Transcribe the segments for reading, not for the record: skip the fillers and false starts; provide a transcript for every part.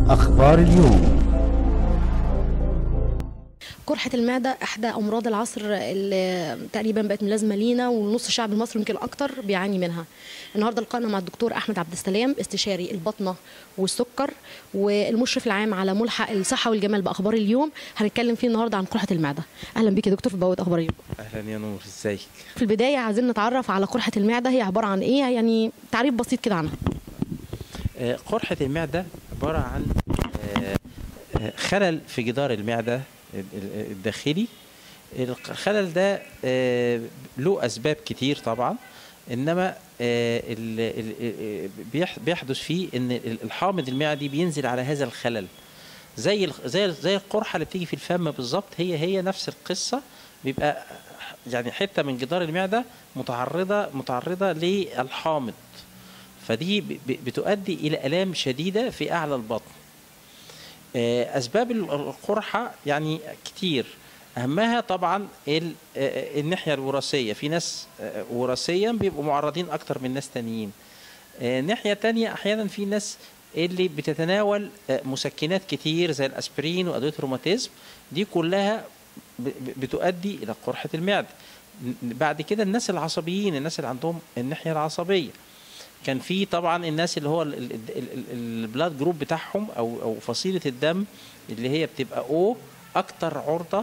أخبار اليوم. قرحة المعدة إحدى أمراض العصر اللي تقريبا بقت ملازمة لينا، ونص الشعب المصري يمكن أكتر بيعاني منها. النهارده لقائنا مع الدكتور أحمد عبد السلام، استشاري البطنة والسكر والمشرف العام على ملحق الصحة والجمال بأخبار اليوم. هنتكلم فيه النهارده عن قرحة المعدة. أهلا بيك يا دكتور في بوابة أخبار اليوم. اهلا يا نور، ازيك؟ في البداية عايزين نتعرف على قرحة المعدة، هي عبارة عن إيه؟ يعني تعريف بسيط كده عنها. قرحة المعدة عبارة عن خلل في جدار المعدة الداخلي. الخلل ده له أسباب كتير طبعا، إنما بيحدث فيه إن الحامض المعدي بينزل على هذا الخلل، زي القرحة اللي بتيجي في الفم بالظبط. هي نفس القصة، بيبقى يعني حتة من جدار المعدة متعرضة للحامض، فدي بتؤدي إلى آلام شديدة في أعلى البطن. أسباب القرحة يعني كتير، أهمها طبعا الناحية الوراثية. في ناس وراثيا بيبقوا معرضين أكتر من ناس تانيين. ناحية تانية أحيانا في ناس اللي بتتناول مسكنات كتير زي الأسبرين وأدوية الروماتيزم، دي كلها بتؤدي إلى قرحة المعدة. بعد كده الناس العصبيين، الناس اللي عندهم الناحية العصبية، كان في طبعا الناس اللي هو البلاد جروب بتاعهم او فصيله الدم اللي هي بتبقى او اكتر عرضه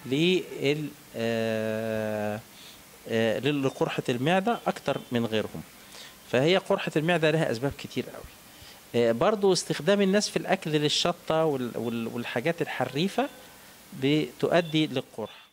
لقرحه المعده اكتر من غيرهم. فهي قرحه المعده لها اسباب كتير قوي. برضو استخدام الناس في الاكل للشطه والحاجات الحريفه بتؤدي للقرح.